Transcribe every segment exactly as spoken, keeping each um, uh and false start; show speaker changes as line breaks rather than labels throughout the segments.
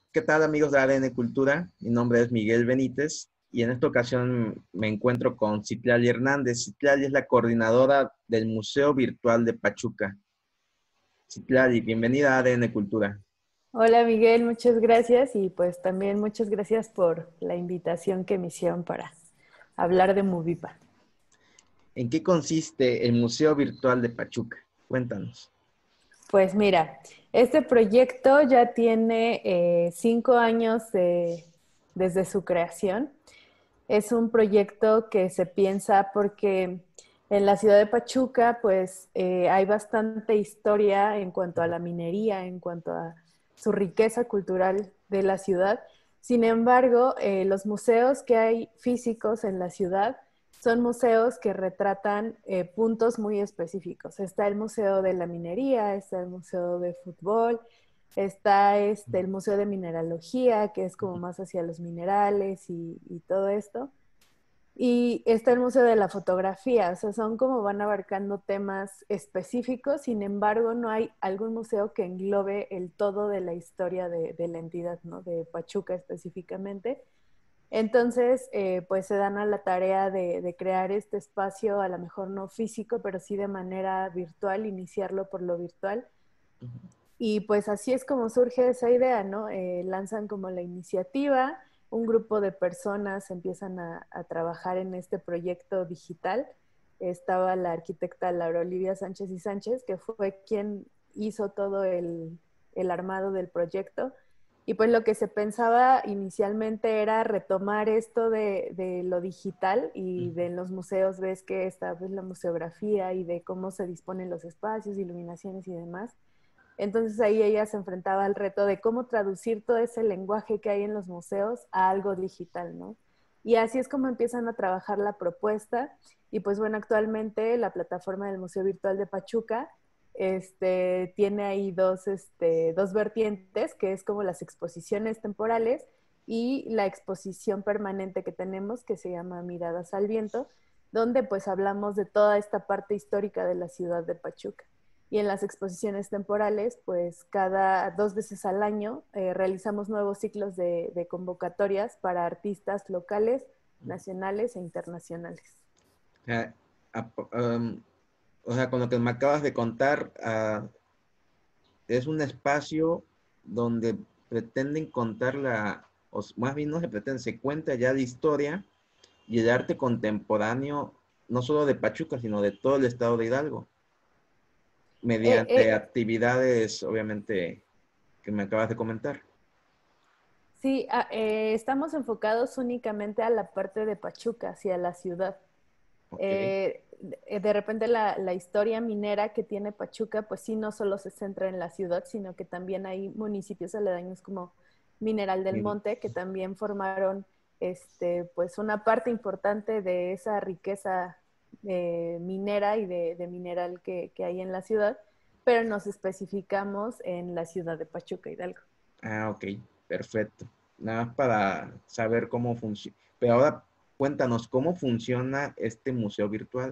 ¿Qué tal, amigos de A D N Cultura? Mi nombre es Miguel Benítez y en esta ocasión me encuentro con Citlali Hernández. Citlali es la coordinadora del Museo Virtual de Pachuca. Citlali, bienvenida a A D N Cultura.
Hola Miguel, muchas gracias y pues también muchas gracias por la invitación que me hicieron para hablar de Movipa.
¿En qué consiste el Museo Virtual de Pachuca? Cuéntanos.
Pues mira, este proyecto ya tiene eh, cinco años de- desde su creación. Es un proyecto que se piensa porque en la ciudad de Pachuca pues eh, hay bastante historia en cuanto a la minería, en cuanto a su riqueza cultural de la ciudad. Sin embargo, eh, los museos que hay físicos en la ciudad son museos que retratan eh, puntos muy específicos. Está el Museo de la Minería, está el Museo de Fútbol, está este, el Museo de Mineralogía, que es como más hacia los minerales y, y todo esto. Y está el Museo de la Fotografía, o sea, son como van abarcando temas específicos, sin embargo, no hay algún museo que englobe el todo de la historia de, de la entidad, ¿no? De Pachuca específicamente. Entonces, eh, pues se dan a la tarea de, de crear este espacio, a lo mejor no físico, pero sí de manera virtual, iniciarlo por lo virtual. Y pues así es como surge esa idea, ¿no? Eh, lanzan como la iniciativa, un grupo de personas empiezan a, a trabajar en este proyecto digital. Estaba la arquitecta Laura Olivia Sánchez y Sánchez, que fue quien hizo todo el, el armado del proyecto. Y pues lo que se pensaba inicialmente era retomar esto de, de lo digital y de los museos, ves que está pues, la museografía y de cómo se disponen los espacios, iluminaciones y demás. Entonces ahí ella se enfrentaba al reto de cómo traducir todo ese lenguaje que hay en los museos a algo digital, ¿no? Y así es como empiezan a trabajar la propuesta. Y pues bueno, actualmente la plataforma del Museo Virtual de Pachuca este, tiene ahí dos, este, dos vertientes, que es como las exposiciones temporales y la exposición permanente que tenemos, que se llama Miradas al Viento, donde pues hablamos de toda esta parte histórica de la ciudad de Pachuca. Y en las exposiciones temporales, pues cada dos veces al año eh, realizamos nuevos ciclos de, de convocatorias para artistas locales, nacionales e internacionales.
Ah, ah, um, o sea, con lo que me acabas de contar, ah, es un espacio donde pretenden contar la, o más bien no se pretende, se cuenta ya la historia y el arte contemporáneo, no solo de Pachuca, sino de todo el estado de Hidalgo,
Eh,
mediante
eh,
actividades, obviamente, que me acabas de comentar.
sí, ah, eh, estamos enfocados únicamente a la parte de Pachuca, hacia la ciudad.
Ok.
Eh, de de repente la, la, historia minera que tiene Pachuca, pues sí, no solo se centra en la ciudad, sino que también hay municipios aledaños como Mineral del
Bien.
Monte, que también formaron este, pues una parte importante de esa riqueza eh, minera y de, de mineral que, que, hay en la ciudad, pero nos especificamos en la ciudad de Pachuca, Hidalgo.
Ah, ok, perfecto. Nada más para saber cómo funciona. Pero ahora cuéntanos, ¿cómo funciona este museo virtual?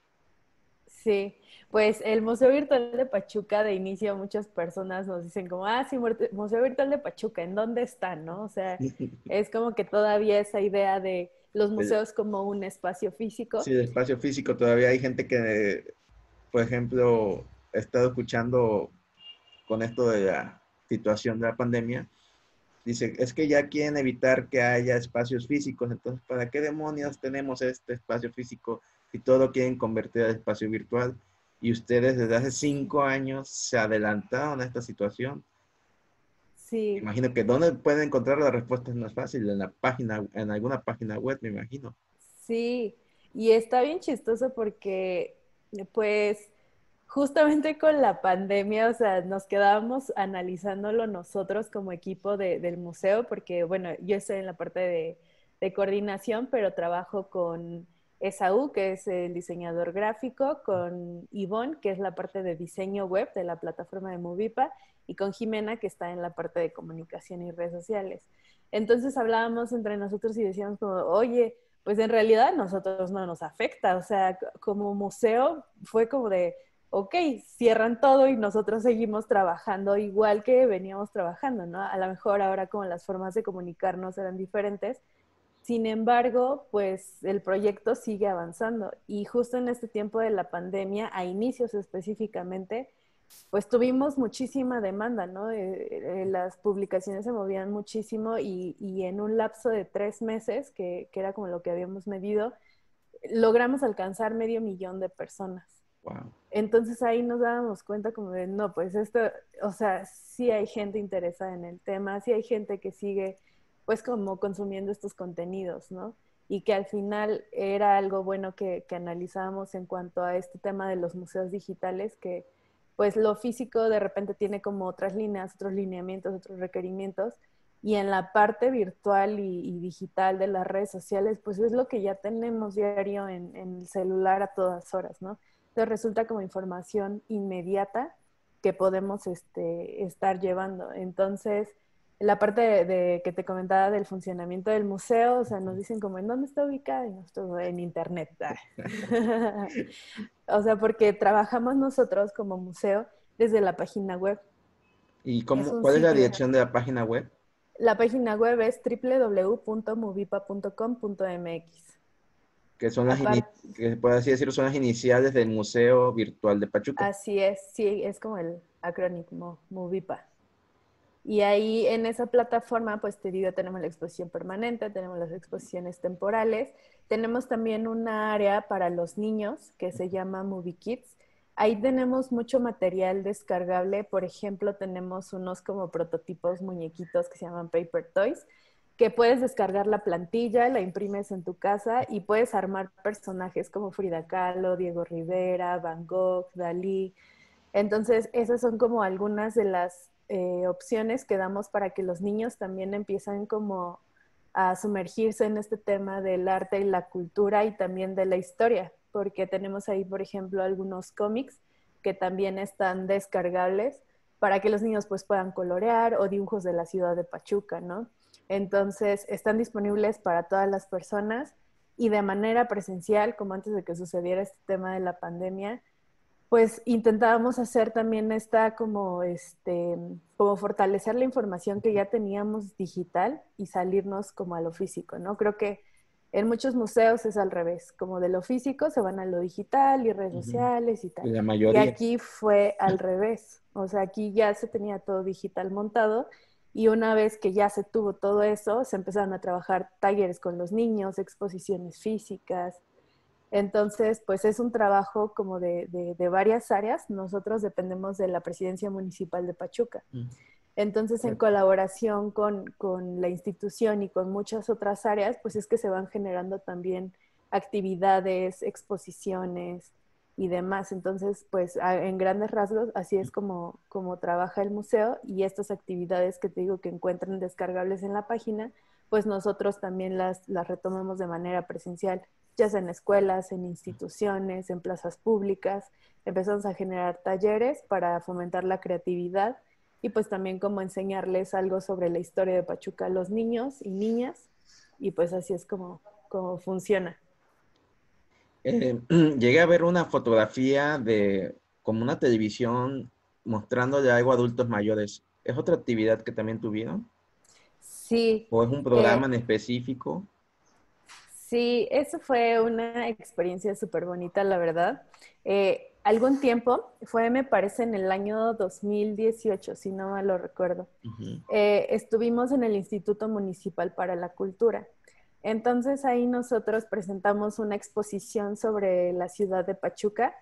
Sí, pues el Museo Virtual de Pachuca, de inicio muchas personas nos dicen como, ah, sí, Museo Virtual de Pachuca, ¿en dónde está, no? O sea, es como que todavía esa idea de los
El-
museos como un espacio físico.
sí, el espacio físico, todavía hay gente que, por ejemplo, he estado escuchando con esto de la situación de la pandemia. Dice, es que ya quieren evitar que haya espacios físicos, entonces, ¿para qué demonios tenemos este espacio físico si todo lo quieren convertir al espacio virtual? Y ustedes desde hace cinco años se adelantaron a esta situación.
Sí,
Imagino que dónde pueden encontrar las respuestas no es fácil, en la página, en alguna página web, me imagino.
sí, y está bien chistoso porque, pues, justamente con la pandemia, o sea, nos quedábamos analizándolo nosotros como equipo de, del museo, porque, bueno, yo estoy en la parte de, de coordinación, pero trabajo con Esaú, que es el diseñador gráfico, con Ivonne, que es la parte de diseño web de la plataforma de Movipa, y con Jimena, que está en la parte de comunicación y redes sociales. Entonces hablábamos entre nosotros y decíamos como, oye, pues en realidad a nosotros no nos afecta, o sea, como museo fue como de, ok, cierran todo y nosotros seguimos trabajando igual que veníamos trabajando, ¿no? A lo mejor ahora como las formas de comunicarnos eran diferentes. Sin embargo, pues el proyecto sigue avanzando y justo en este tiempo de la pandemia, a inicios específicamente, pues tuvimos muchísima demanda, ¿no? Eh, eh, las publicaciones se movían muchísimo y, y en un lapso de tres meses, que, que era como lo que habíamos medido, logramos alcanzar medio millón de personas.
Wow.
Entonces ahí nos dábamos cuenta como de, no, pues esto, o sea, sí hay gente interesada en el tema, sí hay gente que sigue pues como consumiendo estos contenidos, ¿no? Y que al final era algo bueno que, que analizábamos en cuanto a este tema de los museos digitales, que pues lo físico de repente tiene como otras líneas, otros lineamientos, otros requerimientos, y en la parte virtual y, y digital de las redes sociales, pues es lo que ya tenemos diario en, en el celular a todas horas, ¿no? Entonces resulta como información inmediata que podemos este, estar llevando. Entonces, la parte de, de, que te comentaba del funcionamiento del museo, o sea, nos dicen como, ¿en dónde está ubicada? Y nosotros, en internet. O sea, porque trabajamos nosotros como museo desde la página web.
¿Y
Es
cómo,
un
cuál es la
sitio.
dirección de la página web?
La página web es doble u doble u doble u punto movipa punto com punto m x.
Que son las, ini-
Aparte,
que por así decirlo, son las iniciales del Museo Virtual de Pachuca.
así es, sí, es como el acrónimo Movipa. Y ahí en esa plataforma, pues te digo, tenemos la exposición permanente, tenemos las exposiciones temporales, tenemos también una área para los niños que se llama Movie Kids. Ahí tenemos mucho material descargable, por ejemplo, tenemos unos como prototipos muñequitos que se llaman Paper Toys, que puedes descargar la plantilla, la imprimes en tu casa y puedes armar personajes como Frida Kahlo, Diego Rivera, Van Gogh, Dalí. Entonces, esas son como algunas de las eh, opciones que damos para que los niños también empiezan como a sumergirse en este tema del arte y la cultura y también de la historia, porque tenemos ahí, por ejemplo, algunos cómics que también están descargables para que los niños pues puedan colorear o dibujos de la ciudad de Pachuca, ¿no? Entonces, están disponibles para todas las personas y de manera presencial, como antes de que sucediera este tema de la pandemia, pues intentábamos hacer también esta como este como fortalecer la información que ya teníamos digital y salirnos como a lo físico, ¿no? Creo que en muchos museos es al revés, como de lo físico se van a lo digital y redes
Ujú.
sociales y tal.
La
Y
mayoría.
aquí fue al revés, o sea, aquí ya se tenía todo digital montado y una vez que ya se tuvo todo eso, se empezaron a trabajar talleres con los niños, exposiciones físicas. Entonces, pues es un trabajo como de, de, de varias áreas. Nosotros dependemos de la Presidencia Municipal de Pachuca.
Mm.
Entonces, en colaboración con, con la institución y con muchas otras áreas, pues es que se van generando también actividades, exposiciones y demás. Entonces, pues a, en grandes rasgos, así es como, como trabaja el museo y estas actividades que te digo que encuentran descargables en la página, pues nosotros también las, las retomamos de manera presencial, ya sea en escuelas, en instituciones, en plazas públicas. Empezamos a generar talleres para fomentar la creatividad y pues también como enseñarles algo sobre la historia de Pachuca a los niños y niñas y pues así es como, como funciona.
Eh, llegué a ver una fotografía de como una televisión mostrándole algo a adultos mayores. ¿Es otra actividad que también tuvieron?
Sí,
¿O es un programa
eh,
en específico?
sí, eso fue una experiencia súper bonita, la verdad. Eh, algún tiempo, fue me parece en el año dos mil dieciocho, si no mal lo recuerdo,
Ujú.
eh, estuvimos en el Instituto Municipal para la Cultura. Entonces ahí nosotros presentamos una exposición sobre la ciudad de Pachuca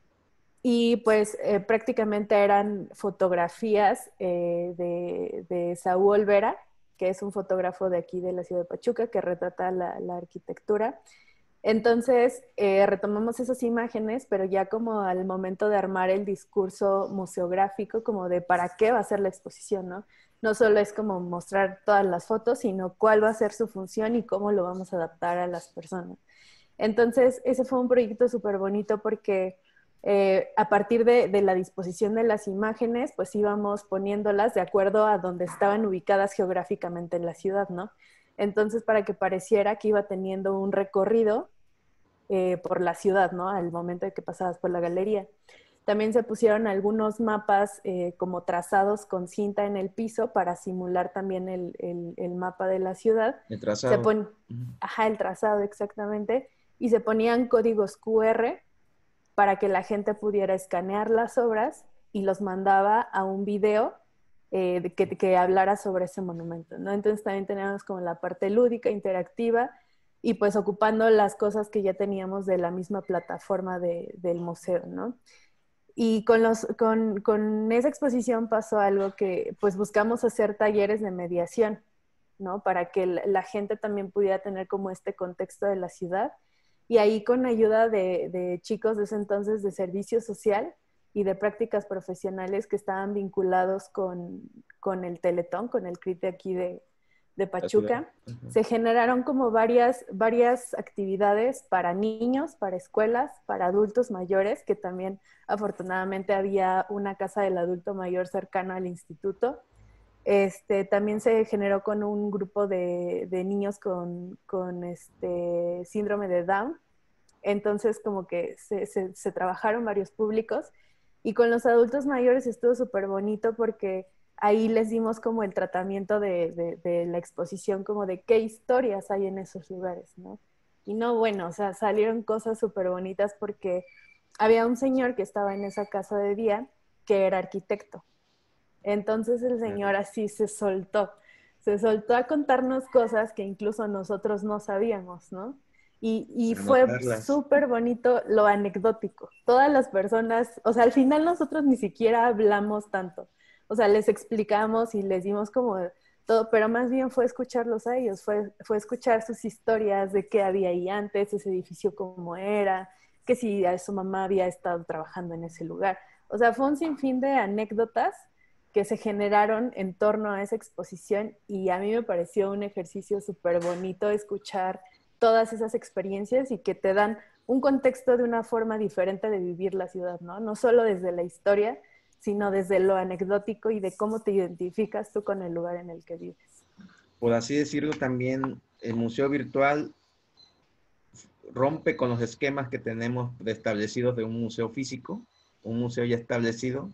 y pues eh, prácticamente eran fotografías eh, de, de Saúl Olvera, que es un fotógrafo de aquí de la ciudad de Pachuca, que retrata la, la arquitectura. Entonces eh, retomamos esas imágenes, pero ya como al momento de armar el discurso museográfico, como de para qué va a ser la exposición, ¿no? No solo es como mostrar todas las fotos, sino cuál va a ser su función y cómo lo vamos a adaptar a las personas. Entonces, ese fue un proyecto súper bonito porque eh, a partir de, de la disposición de las imágenes, pues íbamos poniéndolas de acuerdo a donde estaban ubicadas geográficamente en la ciudad, ¿no? Entonces, para que pareciera que iba teniendo un recorrido eh, por la ciudad, ¿no? Al momento de que pasabas por la galería. También se pusieron algunos mapas eh, como trazados con cinta en el piso para simular también el, el, el mapa de la ciudad.
El
Se
trazado.
pon... Ajá, el trazado exactamente. Y se ponían códigos Q R para que la gente pudiera escanear las obras y los mandaba a un video eh, que, que hablara sobre ese monumento, ¿no? Entonces también teníamos como la parte lúdica, interactiva, y pues ocupando las cosas que ya teníamos de la misma plataforma de, del museo, ¿no? Y con, los, con, con esa exposición pasó algo que pues buscamos hacer talleres de mediación, ¿no? Para que la gente también pudiera tener como este contexto de la ciudad. Y ahí con ayuda de, de chicos de ese entonces de servicio social y de prácticas profesionales que estaban vinculados con, con el Teletón, con el C R I T de aquí de, de Pachuca, uh-huh. Se generaron como varias, varias actividades para niños, para escuelas, para adultos mayores, que también afortunadamente había una casa del adulto mayor cercana al instituto. Este, también se generó con un grupo de, de niños con, con este, síndrome de Down. Entonces, como que se, se, se trabajaron varios públicos. Y con los adultos mayores estuvo súper bonito porque ahí les dimos como el tratamiento de, de, de la exposición, como de qué historias hay en esos lugares, ¿no? Y no, bueno, o sea, salieron cosas súper bonitas porque había un señor que estaba en esa casa de día que era arquitecto. Entonces el señor así se soltó, se soltó a contarnos cosas que incluso nosotros no sabíamos, ¿no? Y, y fue súper bonito lo anecdótico. Todas las personas, o sea, al final nosotros ni siquiera hablamos tanto. O sea, les explicamos y les dimos como todo, pero más bien fue escucharlos a ellos, fue, fue escuchar sus historias de qué había ahí antes, ese edificio cómo era, que si a su mamá había estado trabajando en ese lugar. O sea, fue un sinfín de anécdotas que se generaron en torno a esa exposición y a mí me pareció un ejercicio súper bonito escuchar todas esas experiencias y que te dan un contexto de una forma diferente de vivir la ciudad, ¿no? No solo desde la historia, sino desde lo anecdótico y de cómo te identificas tú con el lugar en el que vives.
Por así decirlo, también el museo virtual rompe con los esquemas que tenemos establecidos de un museo físico, un museo ya establecido,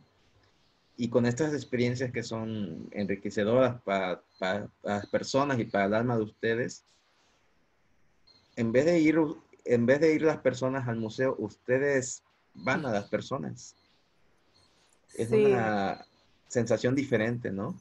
y con estas experiencias que son enriquecedoras para, para, para las personas y para el alma de ustedes, en vez de ir, en vez de ir las personas al museo, ustedes van a las personas. Es sí. Una sensación diferente, ¿no?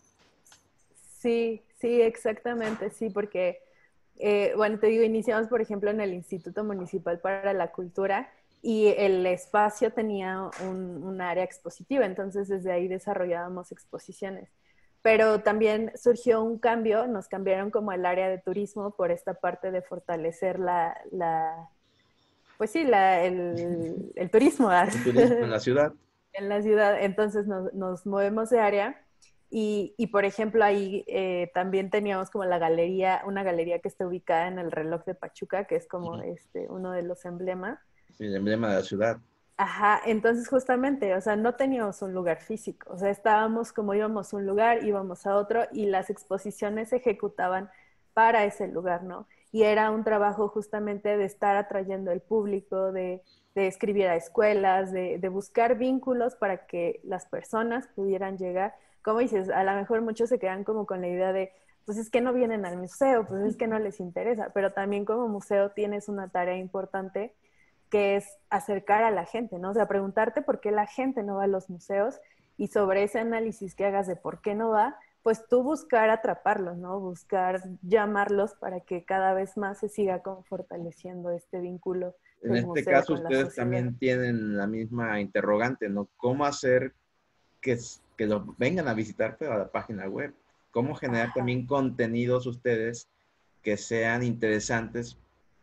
Sí, sí, exactamente, sí, porque, eh, bueno, te digo, iniciamos, por ejemplo, en el Instituto Municipal para la Cultura y el espacio tenía un, un área expositiva, entonces desde ahí desarrollábamos exposiciones. Pero también surgió un cambio, nos cambiaron como el área de turismo por esta parte de fortalecer la, la pues sí, la, el, el turismo.
El turismo en la ciudad.
En la ciudad, entonces nos, nos movemos de área y, y por ejemplo ahí eh, también teníamos como la galería, una galería que está ubicada en el reloj de Pachuca, que es como uh-huh. este, uno de los emblemas.
Sí, el emblema de la ciudad.
Ajá, entonces justamente, o sea, no teníamos un lugar físico, o sea, estábamos como íbamos a un lugar, íbamos a otro y las exposiciones se ejecutaban para ese lugar, ¿no? Y era un trabajo justamente de estar atrayendo el público, de, de escribir a escuelas, de, de buscar vínculos para que las personas pudieran llegar. Como dices, a lo mejor muchos se quedan como con la idea de, pues es que no vienen al museo, pues es que no les interesa, pero también como museo tienes una tarea importante que es acercar a la gente, ¿no? O sea, preguntarte por qué la gente no va a los museos y sobre ese análisis que hagas de por qué no va, pues tú buscar atraparlos, ¿no? Buscar llamarlos para que cada vez más se siga como fortaleciendo este vínculo
en este
museo
caso
con
ustedes también tienen la misma interrogante, ¿no? ¿Cómo hacer que, que los vengan a visitar pero a la página web? ¿Cómo generar Ajá. también contenidos ustedes que sean interesantes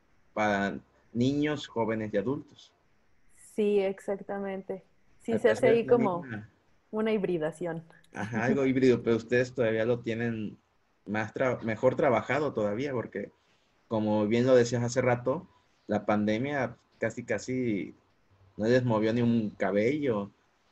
para niños, jóvenes y adultos?
Sí, exactamente. Sí, se hace ahí como misma... una hibridación.
Ajá, algo híbrido, pero ustedes todavía lo tienen más tra mejor trabajado todavía, porque como bien lo decías hace rato, la pandemia casi casi no les movió ni un cabello.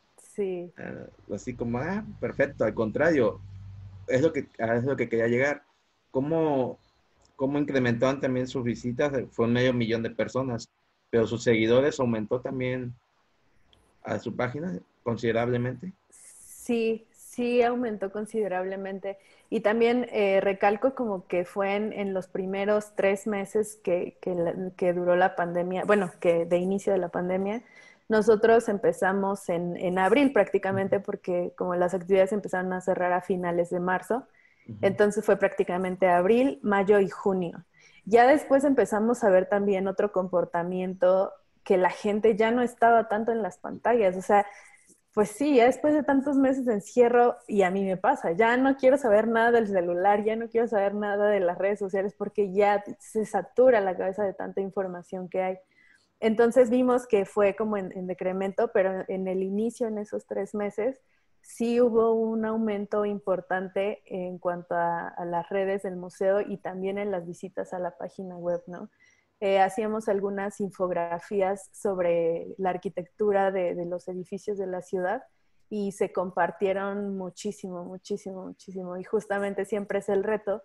Sí.
Uh, así como, ah, perfecto, al contrario, es lo que, es lo que quería llegar. ¿Cómo, cómo incrementaron también sus visitas? Fue un medio millón de personas, pero sus seguidores aumentó también a su página considerablemente.
Sí, sí aumentó considerablemente. Y también eh, recalco como que fue en, en los primeros tres meses que, que, la- que duró la pandemia, bueno, que de inicio de la pandemia. Nosotros empezamos en, en abril prácticamente porque como las actividades empezaron a cerrar a finales de marzo,
Ujú.
entonces fue prácticamente abril, mayo y junio. Ya después empezamos a ver también otro comportamiento que la gente ya no estaba tanto en las pantallas, o sea, pues sí, ya después de tantos meses de encierro, y a mí me pasa, ya no quiero saber nada del celular, ya no quiero saber nada de las redes sociales porque ya se satura la cabeza de tanta información que hay. Entonces vimos que fue como en, en decremento, pero en el inicio, en esos tres meses, sí hubo un aumento importante en cuanto a, a las redes del museo y también en las visitas a la página web, ¿no? Eh, hacíamos algunas infografías sobre la arquitectura de, de los edificios de la ciudad y se compartieron muchísimo, muchísimo, muchísimo. Y justamente siempre es el reto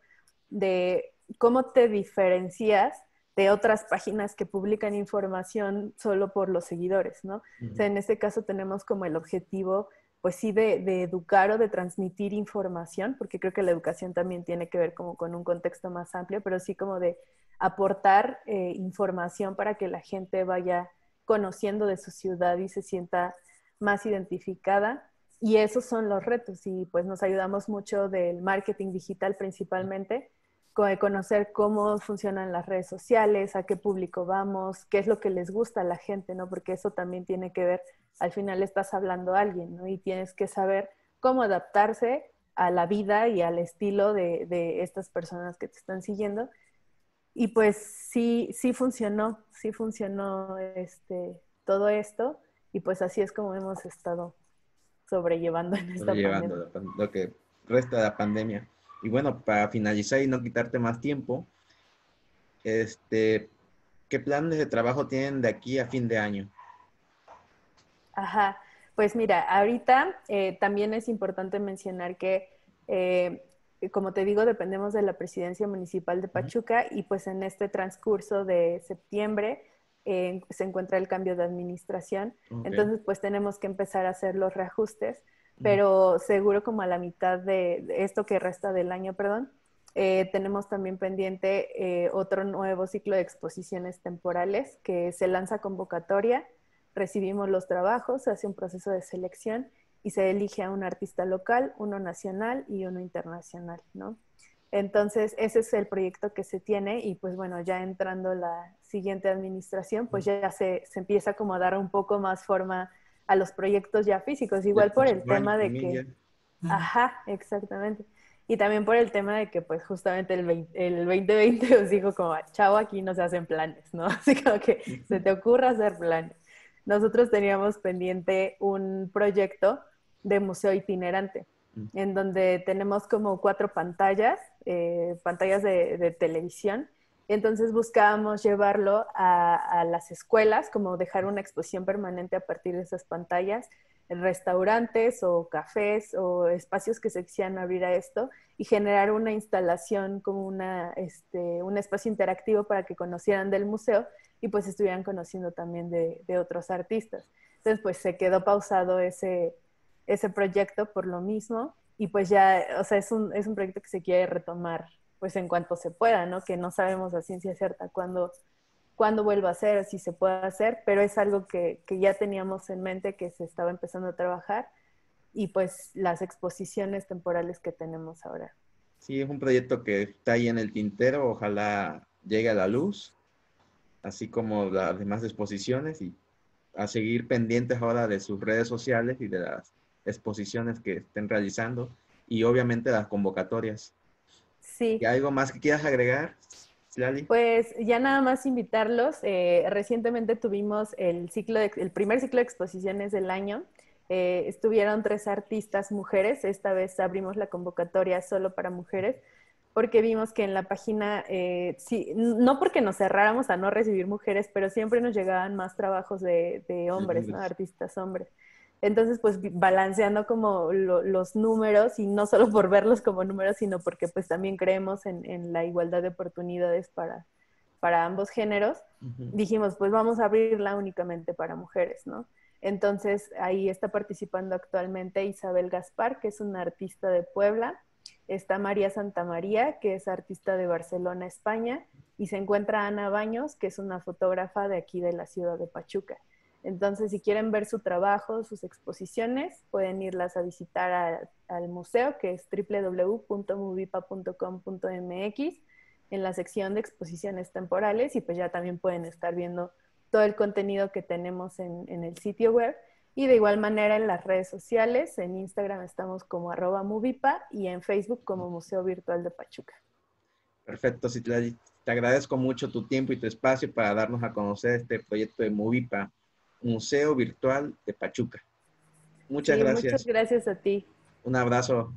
de cómo te diferencias de otras páginas que publican información solo por los seguidores, ¿no? O sea,
Ujú.
en este caso tenemos como el objetivo, pues sí, de, de educar o de transmitir información, porque creo que la educación también tiene que ver como con un contexto más amplio, pero sí como de aportar eh, información para que la gente vaya conociendo de su ciudad y se sienta más identificada. Y esos son los retos y pues nos ayudamos mucho del marketing digital principalmente, de conocer cómo funcionan las redes sociales, a qué público vamos, qué es lo que les gusta a la gente, ¿no? Porque eso también tiene que ver, al final estás hablando a alguien, ¿no? Y tienes que saber cómo adaptarse a la vida y al estilo de, de estas personas que te están siguiendo. Y pues sí, sí funcionó, sí funcionó este, todo esto y pues así es como hemos estado sobrellevando en esta
Sobrellevando
pandemia.
la pan- lo que resta de la pandemia. Y bueno, para finalizar y no quitarte más tiempo, este, ¿qué planes de trabajo tienen de aquí a fin de año?
Ajá, pues mira, ahorita eh, también es importante mencionar que, eh, como te digo, dependemos de la presidencia municipal de
Ujú.
Pachuca y pues en este transcurso de septiembre eh, se encuentra el cambio de administración,
Ok.
entonces pues tenemos que empezar a hacer los reajustes,
Ujú.
pero seguro como a la mitad de, de esto que resta del año, perdón, eh, tenemos también pendiente eh, otro nuevo ciclo de exposiciones temporales que se lanza convocatoria, recibimos los trabajos, se hace un proceso de selección y se elige a un artista local, uno nacional y uno internacional, ¿no? Entonces, ese es el proyecto que se tiene y pues bueno, ya entrando la siguiente administración, pues ya se, se empieza como a dar un poco más forma a los proyectos ya físicos,
Ya el
igual por el
próximo año
tema de
también
que,
ya.
ajá, exactamente. Y también por el tema de que pues justamente el, veinte, el veinte veinte os dijo como, chavo, aquí no se hacen planes, ¿no? Así como que se te ocurra hacer planes. Nosotros teníamos pendiente un proyecto de museo itinerante, en donde tenemos como cuatro pantallas, eh, pantallas de, de, televisión. Entonces buscábamos llevarlo a, a las escuelas, como dejar una exposición permanente a partir de esas pantallas, en restaurantes o cafés o espacios que se quisieran abrir a esto y generar una instalación como una, este, un espacio interactivo para que conocieran del museo y pues estuvieran conociendo también de, de otros artistas. Entonces pues se quedó pausado ese, ese proyecto por lo mismo y pues ya, o sea, es un, es un proyecto que se quiere retomar pues en cuanto se pueda, ¿no? Que no sabemos a ciencia cierta cuándo, cuándo vuelva a ser, si se puede hacer, pero es algo que, que ya teníamos en mente, que se estaba empezando a trabajar y pues las exposiciones temporales que tenemos ahora.
Sí, es un proyecto que está ahí en el tintero, ojalá llegue a la luz, así como las demás exposiciones y a seguir pendientes ahora de sus redes sociales y de las exposiciones que estén realizando y obviamente las convocatorias. ¿Y
Sí,
algo más que quieras agregar, Lali?
pues ya nada más invitarlos. Eh, recientemente tuvimos el, ciclo de, el primer ciclo de exposiciones del año. Eh, estuvieron tres artistas mujeres. Esta vez abrimos la convocatoria solo para mujeres porque vimos que en la página, eh, sí, no porque nos cerráramos a no recibir mujeres, pero siempre nos llegaban más trabajos de, de
De
hombres, ¿no?
hombres.
Artistas hombres. Entonces, pues balanceando como lo, los números y no solo por verlos como números, sino porque pues también creemos en, en la igualdad de oportunidades para, para ambos géneros,
Ujú.
dijimos, pues vamos a abrirla únicamente para mujeres, ¿no? Entonces, ahí está participando actualmente Isabel Gaspar, que es una artista de Puebla. Está María Santamaría, que es artista de Barcelona, España. Y se encuentra Ana Baños, que es una fotógrafa de aquí de la ciudad de Pachuca. Entonces, si quieren ver su trabajo, sus exposiciones, pueden irlas a visitar a, al museo, que es doble u doble u doble u punto movipa punto com punto m x, en la sección de exposiciones temporales, y pues ya también pueden estar viendo todo el contenido que tenemos en, en el sitio web. Y de igual manera en las redes sociales, en Instagram estamos como arroba movipa y en Facebook como Museo Virtual de Pachuca.
Perfecto, Citlali. Te agradezco mucho tu tiempo y tu espacio para darnos a conocer este proyecto de Movipa, Museo Virtual de Pachuca. Muchas
Sí, muchas
gracias.
gracias a ti.
Un abrazo.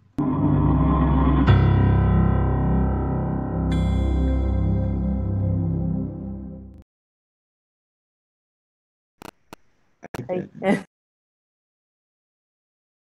Ahí.